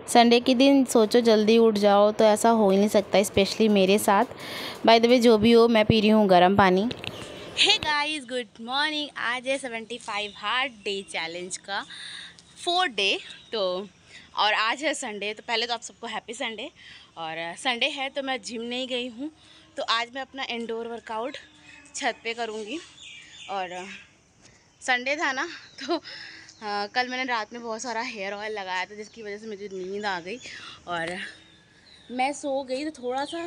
Sunday के दिन सोचो जल्दी उठ जाओ तो ऐसा हो ही नहीं सकता, स्पेशली मेरे साथ। बाय द वे जो भी हो, मैं पी रही हूँ गर्म पानी। Hey guys, good morning. आज है 75 हार्ड डे चैलेंज का 4th डे। तो और आज है संडे, तो पहले तो आप सबको हैप्पी संडे। और संडे है तो मैं जिम नहीं गई हूँ, तो आज मैं अपना इंडोर वर्कआउट छत पे करूँगी। और संडे था ना, तो कल मैंने रात में बहुत सारा हेयर ऑयल लगाया था, जिसकी वजह से मुझे नींद आ गई और मैं सो गई। तो थोड़ा सा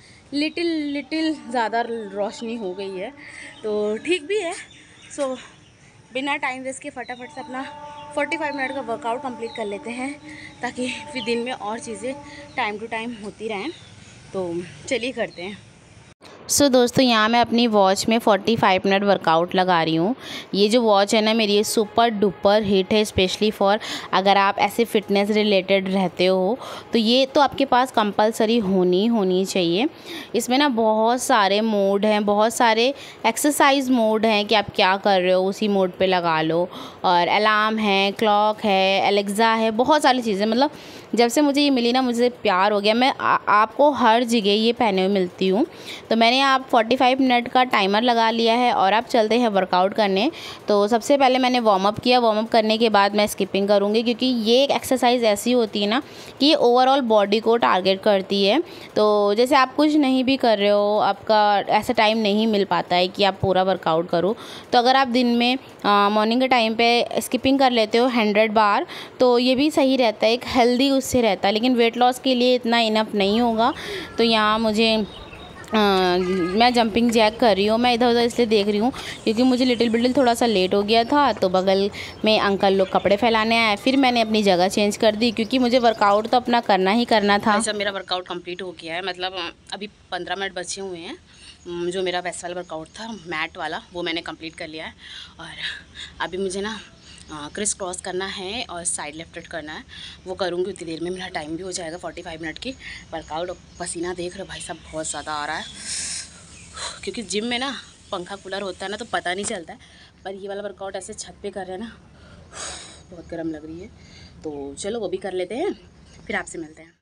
लिटिल ज़्यादा रोशनी हो गई है, तो ठीक भी है। सो बिना टाइम वेस्ट के फटाफट से अपना 45 मिनट का वर्कआउट कंप्लीट कर लेते हैं, ताकि फिर दिन में और चीज़ें टाइम टू टाइम होती रहें। तो चलिए करते हैं। सो दोस्तों, यहाँ मैं अपनी वॉच में 45 मिनट वर्कआउट लगा रही हूँ। ये जो वॉच है ना मेरी, ये सुपर डुपर हिट है, स्पेशली फॉर अगर आप ऐसे फिटनेस रिलेटेड रहते हो तो ये तो आपके पास कंपलसरी होनी चाहिए। इसमें ना बहुत सारे मोड हैं, बहुत सारे एक्सरसाइज मोड हैं कि आप क्या कर रहे हो उसी मोड पे लगा लो। और अलार्म है, क्लॉक है, एलेक्सा है, बहुत सारी चीज़ें। मतलब जब से मुझे ये मिली ना, मुझे प्यार हो गया। मैं आपको हर जगह ये पहने हुए मिलती हूँ। तो मैंने आप 45 मिनट का टाइमर लगा लिया है और अब चलते हैं वर्कआउट करने। तो सबसे पहले मैंने वार्म अप किया। वार्म अप करने के बाद मैं स्किपिंग करूँगी, क्योंकि ये एक एक्सरसाइज ऐसी होती है ना कि ये ओवरऑल बॉडी को टारगेट करती है। तो जैसे आप कुछ नहीं भी कर रहे हो, आपका ऐसा टाइम नहीं मिल पाता है कि आप पूरा वर्कआउट करो, तो अगर आप दिन में मॉर्निंग के टाइम पे स्किपिंग कर लेते हो 100 बार, तो ये भी सही रहता है, एक हेल्दी उससे रहता है। लेकिन वेट लॉस के लिए इतना इनफ नहीं होगा। तो यहाँ मुझे मैं जंपिंग जैक कर रही हूँ। मैं इधर उधर इसलिए देख रही हूँ क्योंकि मुझे लिटिल बिटिल थोड़ा सा लेट हो गया था, तो बगल में अंकल लोग कपड़े फैलाने आए। फिर मैंने अपनी जगह चेंज कर दी, क्योंकि मुझे वर्कआउट तो अपना करना ही करना था। जब मेरा वर्कआउट कंप्लीट हो गया है, मतलब अभी 15 मिनट बचे हुए हैं। जो मेरा वैसा वाला वर्कआउट था, मैट वाला, वो मैंने कंप्लीट कर लिया है। और अभी मुझे ना क्रिस क्रॉस करना है और साइड लेफ्ट करना है, वो करूँगी। उतनी देर में मेरा टाइम भी हो जाएगा 45 मिनट की वर्कआउट। पसीना देख रहे भाई साहब, बहुत ज़्यादा आ रहा है, क्योंकि जिम में ना पंखा कूलर होता है ना, तो पता नहीं चलता है। पर ये वाला वर्कआउट ऐसे छत पे कर रहे हैं ना, बहुत गर्म लग रही है। तो चलो वो भी कर लेते हैं, फिर आपसे मिलते हैं।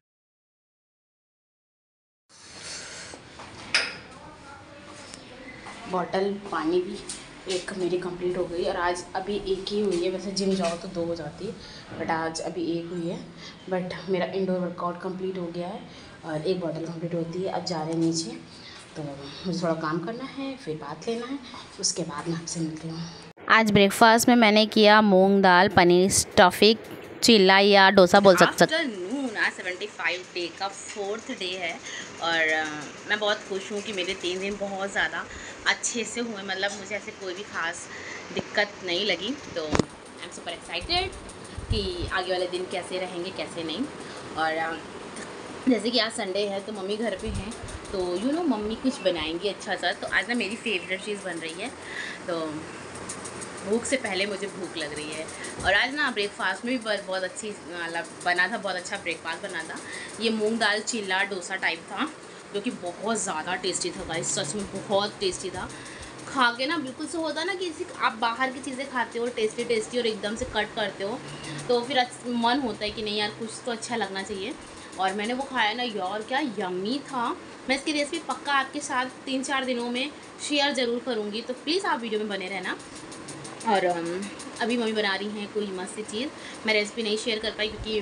बॉटल पानी भी एक मेरी कंप्लीट हो गई, और आज अभी एक ही हुई है। वैसे जिम जाओ तो 2 हो जाती है, बट आज अभी एक हुई है। बट मेरा इंडोर वर्कआउट कंप्लीट हो गया है और एक बॉटल कंप्लीट होती है। अब जा रहे हैं नीचे, तो मुझे थोड़ा काम करना है, फिर बात लेना है, उसके बाद मैं आपसे मिलती हूँ। आज ब्रेकफास्ट में मैंने किया मूंग दाल पनीर स्टफिंग चिल्ला या डोसा बोल सकते। आज 75 डे का 4th डे है, और मैं बहुत खुश हूँ कि मेरे 3 दिन बहुत ज़्यादा अच्छे से हुए। मतलब मुझे ऐसे कोई भी ख़ास दिक्कत नहीं लगी। तो आई एम सुपर एक्साइटेड कि आगे वाले दिन कैसे रहेंगे कैसे नहीं। और जैसे कि आज संडे है, तो मम्मी घर पे हैं, तो मम्मी कुछ बनाएंगी अच्छा सा। तो आज ना मेरी फेवरेट चीज़ बन रही है, तो भूख से पहले मुझे भूख लग रही है। और आज ना ब्रेकफास्ट में भी बहुत अच्छी मतलब बना था, बहुत अच्छा ब्रेकफास्ट बना था। ये मूंग दाल चिल्ला डोसा टाइप था, जो कि बहुत ज़्यादा टेस्टी था गाइस, सच में बहुत टेस्टी था। खा के ना बिल्कुल से होता ना कि आप बाहर की चीज़ें खाते हो टेस्टी और एकदम से कट करते हो, तो फिर मन होता है कि नहीं यार, कुछ तो अच्छा लगना चाहिए। और मैंने वो खाया ना यार, क्या यम्मी था। मैं इसकी रेसिपी पक्का आपके साथ 3-4 दिनों में शेयर ज़रूर करूँगी, तो प्लीज़ आप वीडियो में बने रहना। और अभी मम्मी बना रही हैं कोई मस्त सी चीज़। मैं रेसिपी नहीं शेयर कर पाई, क्योंकि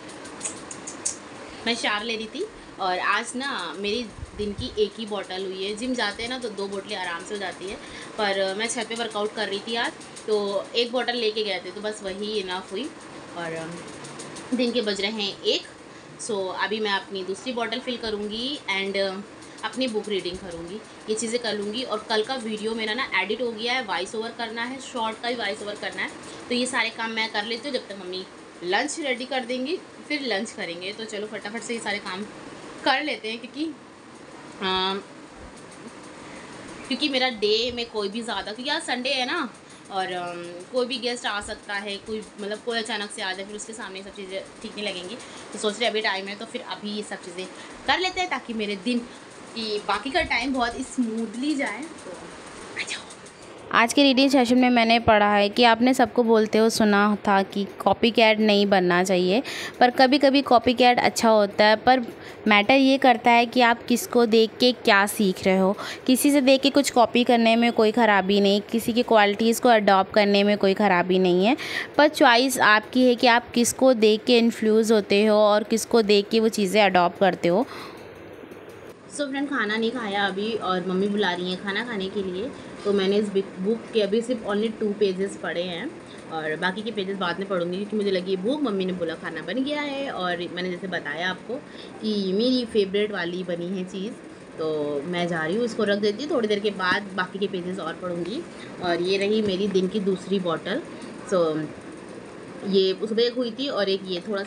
मैं शावर ले रही थी। और आज ना मेरी दिन की एक ही बॉटल हुई है। जिम जाते हैं ना तो 2 बोतलें आराम से हो जाती है, पर मैं छत पे वर्कआउट कर रही थी आज, तो 1 बॉटल लेके गए थे, तो बस वही इनफ हुई। और दिन के बज रहे हैं 1। सो अभी मैं अपनी दूसरी बॉटल फिल करूँगी एंड अपनी बुक रीडिंग करूँगी, ये चीज़ें कर लूँगी। और कल का वीडियो मेरा ना एडिट हो गया है, वॉइस ओवर करना है, शॉर्ट का भी वॉइस ओवर करना है। तो ये सारे काम मैं कर लेती हूँ, जब तक मम्मी लंच रेडी कर देंगी, फिर लंच करेंगे। तो चलो फटाफट से ये सारे काम कर लेते हैं, क्योंकि मेरा डे में कोई भी ज़्यादा, क्योंकि आज संडे है ना, और कोई भी गेस्ट आ सकता है, कोई अचानक से आ जाए, फिर उसके सामने सब चीज़ें ठीक नहीं लगेंगी। तो सोच रहे अभी टाइम है, तो फिर अभी ये सब चीज़ें कर लेते हैं, ताकि मेरे दिन कि बाकी का टाइम बहुत स्मूथली जाए। तो आ जाओ। आज के रीडिंग सेशन में मैंने पढ़ा है कि आपने सबको बोलते हो सुना था कि कॉपी कैट नहीं बनना चाहिए, पर कभी कभी कॉपी कैट अच्छा होता है। पर मैटर ये करता है कि आप किसको देख के क्या सीख रहे हो। किसी से देख के कुछ कॉपी करने में कोई ख़राबी नहीं, किसी की क्वालिटीज़ को अडॉप्ट करने में कोई ख़राबी नहीं है, पर चॉइस आपकी है कि आप किसको देख के इन्फ्लुएंस होते हो और किसको देख के वो चीज़ें अडॉप्ट करते हो। सो फ्रेंड, खाना नहीं खाया अभी और मम्मी बुला रही हैं खाना खाने के लिए। तो मैंने इस बुक के अभी सिर्फ ओनली 2 पेजेस पढ़े हैं और बाकी के पेजेस बाद में पढ़ूंगी क्योंकि मुझे लगी भूख। मम्मी ने बोला खाना बन गया है और मैंने जैसे बताया आपको कि मेरी फेवरेट वाली बनी है चीज़, तो मैं जा रही हूँ, इसको रख देती हूँ। थोड़ी देर के बाद बाकी के पेजेस और पढ़ूँगी। और ये रही मेरी दिन की दूसरी बॉटल। सो ये सुबह एक हुई थी और एक ये थोड़ा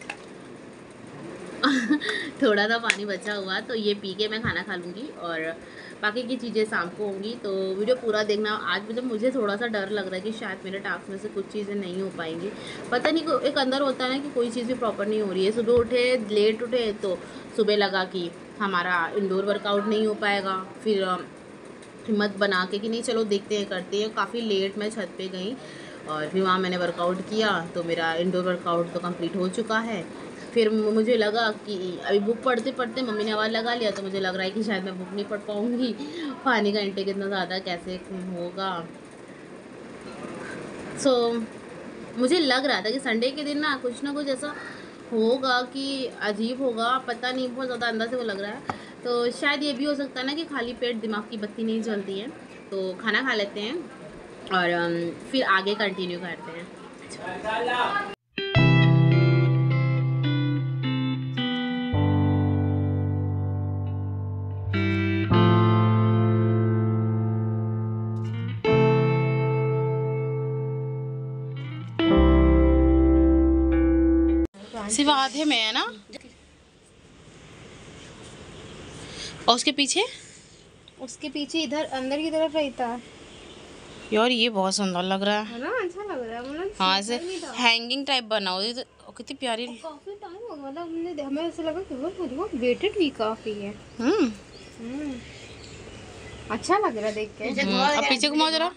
सा पानी बचा हुआ, तो ये पी के मैं खाना खा लूँगी और बाकी की चीज़ें शाम को होंगी। तो वीडियो पूरा देखना। आज मतलब मुझे थोड़ा सा डर लग रहा है कि शायद मेरे टास्क में से कुछ चीज़ें नहीं हो पाएंगी। पता नहीं, एक अंदर होता है ना कि कोई चीज़ भी प्रॉपर नहीं हो रही है। सुबह उठे, लेट उठे, तो सुबह लगा कि हमारा इंडोर वर्कआउट नहीं हो पाएगा। फिर हिम्मत बना के कि नहीं चलो देखते हैं, करते हैं। काफ़ी लेट मैं छत पे गई और फिर वहाँ मैंने वर्कआउट किया, तो मेरा इंडोर वर्कआउट तो कंप्लीट हो चुका है। फिर मुझे लगा कि अभी बुक पढ़ते पढ़ते मम्मी ने आवाज़ लगा लिया, तो मुझे लग रहा है कि शायद मैं बुक नहीं पढ़ पाऊँगी। पानी का इंटेक इतना ज़्यादा कैसे होगा। सो मुझे लग रहा था कि संडे के दिन ना कुछ ऐसा होगा कि अजीब होगा, पता नहीं, बहुत ज़्यादा अंदर से वो लग रहा है। तो शायद ये भी हो सकता है ना कि खाली पेट दिमाग की बत्ती नहीं जलती है। तो खाना खा लेते हैं और फिर आगे कंटिन्यू करते हैं। सिर्फ आधे में है ना, और उसके पीछे इधर अंदर की तरफ रहता है। यार ये बहुत सुंदर लग रहा है ना, अच्छा लग रहा है। मतलब हाँ, ऐसे हैंगिंग टाइप बनाओ। ये तो कितनी प्यारी। काफी टाइम हो गया, मतलब हमें ऐसा लगा कि वो वेटेड भी काफी है। अच्छा लग रहा है देख के। अब पीछे घुमाओ जरा।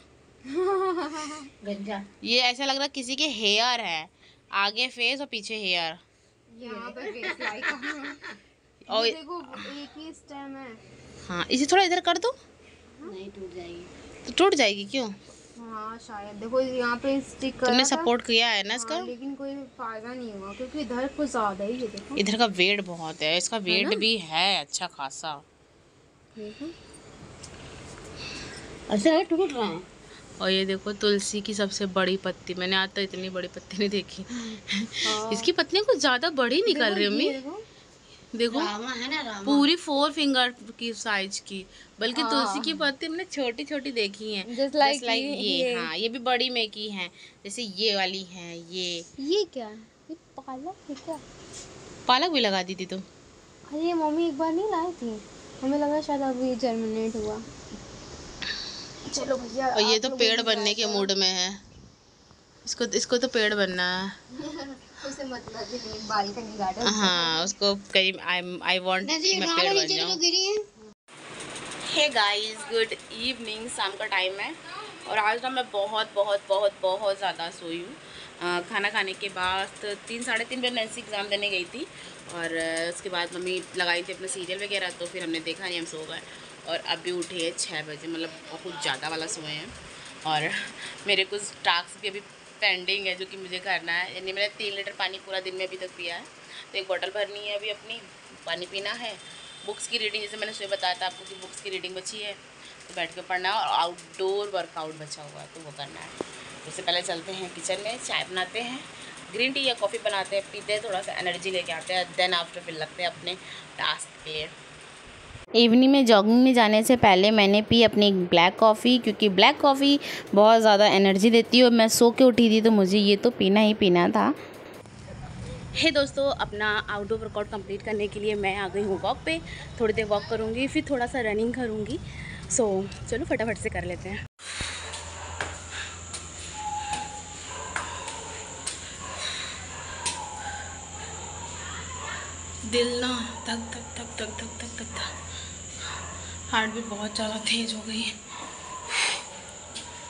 ये ऐसा लग रहा है किसी के हेयर है, आगे फेस और पीछे हेयर। यहाँ पे फेस लाइक और देखो एक ही स्टेम है। हाँ, इसे थोड़ा इधर कर दो। नहीं टूट जाएगी। तो टूट जाएगी क्यों? हाँ शायद, देखो यहाँ पे स्टिक कर। तुमने सपोर्ट किया है ना इसका। लेकिन कोई फायदा नहीं हुआ क्योंकि इधर कुछ ज्यादा ही है। देखो इधर का वेट बहुत है, इसका वेट भी है अच्छा खासा। ऐसे टूट रहा है। और ये देखो तुलसी की सबसे बड़ी पत्ती, मैंने आज तक इतनी बड़ी पत्ती नहीं देखी। इसकी पत्तियां कुछ ज्यादा बड़ी निकल रही है मम्मी। देखो है ना, पूरी 4 फिंगर की साइज की। बल्कि तुलसी की पत्ती मैंने छोटी छोटी देखी हैं, जस्ट लाइक ये। हाँ, ये भी बड़ी में की हैं, जैसे ये वाली है। ये क्या, ये पालक है क्या? पालक भी लगा दी थी तुम? अरे मम्मी एक बार नहीं लाई थी, हमें लगा शायद अभी जर्मिनेट हुआ। चलो भैया, और ये तो पेड़ बनने के मूड में है। इसको तो पेड़ बनना है। उसे मतलब नहीं, बालकनी गार्डन। हाँ, उसको कहीं आई वांट मैं पेड़ बन जाऊँ। Hey guys, good evening. शाम का टाइम है और आज ना मैं बहुत ज़्यादा सोई हूँ। खाना खाने के बाद 3 साढ़े 3 बजे नैन्सी एग्ज़ाम देने गई थी और उसके बाद मम्मी लगाई थी अपने सीरियल वगैरह, तो फिर हमने देखा नहीं, हम सो गए। और अभी उठे हैं 6 बजे, मतलब बहुत ज़्यादा वाला सोए हैं। और मेरे कुछ टास्क भी अभी पेंडिंग है जो कि मुझे करना है। यानी मैंने 3 लीटर पानी पूरा दिन में अभी तक पिया है, तो 1 बॉटल भरनी है अभी अपनी, पानी पीना है। बुक्स की रीडिंग, जैसे मैंने सुबह बताया था आपको कि बुक्स की रीडिंग बची है, तो बैठ के पढ़ना है। और आउटडोर वर्कआउट बचा हुआ है, तो वो करना है। उससे पहले चलते हैं किचन में, चाय बनाते हैं, ग्रीन टी या कॉफ़ी बनाते हैं, पीते हैं, थोड़ा सा एनर्जी लेके आते हैं। देन आफ्टर फिर लगते हैं अपने टास्क के लिए। इवनिंग में जॉगिंग में जाने से पहले मैंने पी अपनी ब्लैक कॉफ़ी, क्योंकि ब्लैक कॉफ़ी बहुत ज़्यादा एनर्जी देती है और मैं सो के उठी थी, तो मुझे ये तो पीना ही पीना था। हे दोस्तों, अपना आउटडोर वर्कआउट कंप्लीट करने के लिए मैं आ गई हूँ वॉक पे। थोड़ी देर वॉक करूँगी, फिर थोड़ा सा रनिंग करूँगी। सो चलो फटाफट से कर लेते हैं। दिल ना धक धक धक धक धक धक धक धक, हार्ट भी बहुत ज़्यादा तेज हो गई है।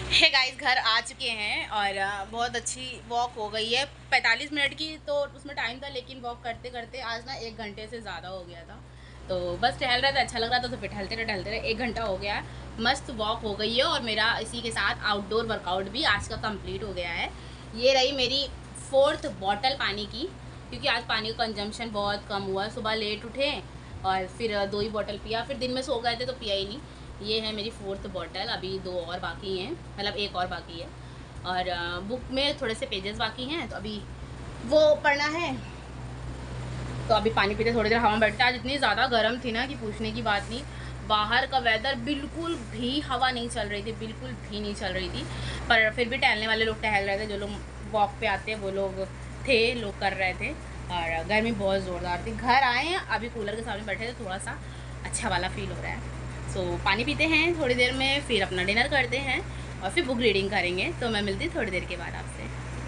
हे गाइस, घर आ चुके हैं और बहुत अच्छी वॉक हो गई है 45 मिनट की, तो उसमें टाइम था, लेकिन वॉक करते करते आज ना 1 घंटे से ज़्यादा हो गया था। तो बस टहल रहा था, अच्छा लग रहा था, तो फिर टहलते रहे 1 घंटा हो गया है। मस्त वॉक हो गई है और मेरा इसी के साथ आउटडोर वर्कआउट भी आज का कंप्लीट हो गया है। ये रही मेरी 4th बॉटल पानी की, क्योंकि आज पानी का कंजम्पशन बहुत कम हुआ। सुबह लेट उठे और फिर 2 ही बॉटल पिया, फिर दिन में सो गए थे तो पिया ही नहीं। ये है मेरी 4th बॉटल, अभी 2 और बाकी हैं, मतलब 1 और बाकी है। और बुक में थोड़े से पेजेस बाकी हैं, तो अभी वो पढ़ना है। तो अभी पानी पीते थोड़ी देर हवा में बैठते। आज इतनी ज़्यादा गर्म थी ना कि पूछने की बात नहीं। बाहर का वेदर बिल्कुल भी हवा नहीं चल रही थी, बिल्कुल भी नहीं चल रही थी। पर फिर भी टहलने वाले लोग टहल रहे थे, जो लोग वॉक पे आते हैं वो लोग थे, लोग कर रहे थे। और गर्मी बहुत ज़ोरदार थी। घर आए हैं, अभी कूलर के सामने बैठे थे, थोड़ा सा अच्छा वाला फील हो रहा है। सो पानी पीते हैं थोड़ी देर में, फिर अपना डिनर करते हैं और फिर बुक रीडिंग करेंगे। तो मैं मिलती थोड़ी देर के बाद आपसे।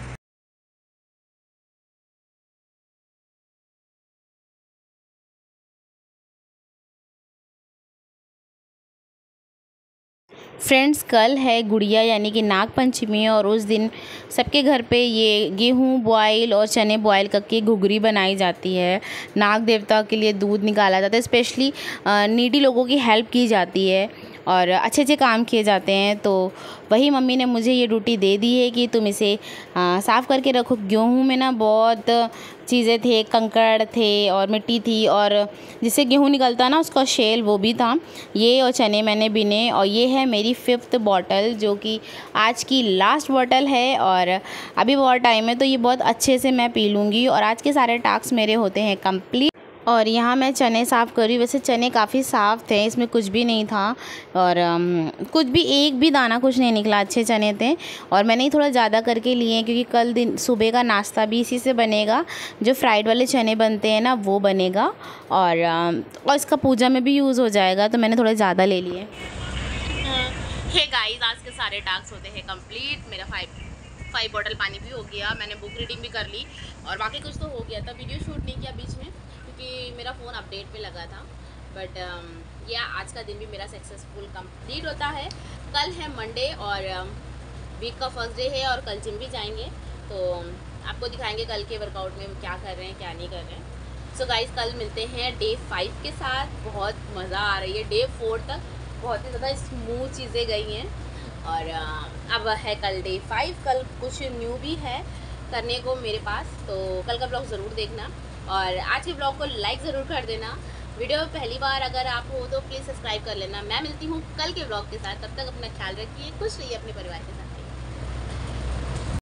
फ्रेंड्स, कल है गुड़िया यानी कि नाग पंचमी, और उस दिन सबके घर पे ये गेहूं बॉयल और चने बॉयल करके घुघरी बनाई जाती है। नाग देवता के लिए दूध निकाला जाता है, स्पेशली नीडी लोगों की हेल्प की जाती है और अच्छे अच्छे काम किए जाते हैं। तो वही मम्मी ने मुझे ये ड्यूटी दे दी है कि तुम इसे साफ़ करके रखो। गेहूं में ना बहुत चीज़ें थे, कंकड़ थे और मिट्टी थी, और जिससे गेहूं निकलता ना उसका शेल वो भी था। ये और चने मैंने बिने, और ये है मेरी 5th बॉटल, जो कि आज की लास्ट बॉटल है। और अभी बहुत टाइम है, तो ये बहुत अच्छे से मैं पी लूँगी और आज के सारे टास्क मेरे होते हैं कंप्लीट। और यहाँ मैं चने साफ़ कर रही हूँ। वैसे चने काफ़ी साफ़ थे, इसमें कुछ भी नहीं था, और कुछ भी एक भी दाना कुछ नहीं निकला, अच्छे चने थे। और मैंने ही थोड़ा ज़्यादा करके लिए हैं, क्योंकि कल दिन सुबह का नाश्ता भी इसी से बनेगा। जो फ्राइड वाले चने बनते हैं ना, वो बनेगा, और इसका पूजा में भी यूज़ हो जाएगा, तो मैंने थोड़े ज़्यादा ले लिए। हे गाइस, आज के सारे टास्क होते हैं कंप्लीट। मेरा 5 बॉटल पानी भी हो गया, मैंने बुक रीडिंग भी कर ली, और बाकी कुछ तो हो गया था। वीडियो शूट नहीं किया बीच में, क्योंकि मेरा फ़ोन अपडेट पे लगा था। बट या आज का दिन भी मेरा सक्सेसफुल कंप्लीट होता है। कल है मंडे और वीक का फर्स्ट डे है, और कल जिम भी जाएंगे, तो आपको दिखाएंगे कल के वर्कआउट में क्या कर रहे हैं क्या नहीं कर रहे हैं। सो गाइस, कल मिलते हैं डे 5 के साथ। बहुत मज़ा आ रही है। डे 4 तक बहुत ही ज़्यादा स्मूथ चीज़ें गई हैं, और अब है कल डे 5। कल कुछ न्यू भी है करने को मेरे पास, तो कल का ब्लॉग ज़रूर देखना, और आज के ब्लॉग को लाइक ज़रूर कर देना। वीडियो पहली बार अगर आप हो तो प्लीज़ सब्सक्राइब कर लेना। मैं मिलती हूँ कल के ब्लॉग के साथ, तब तक अपना ख्याल रखिए, खुश रहिए अपने परिवार के साथ।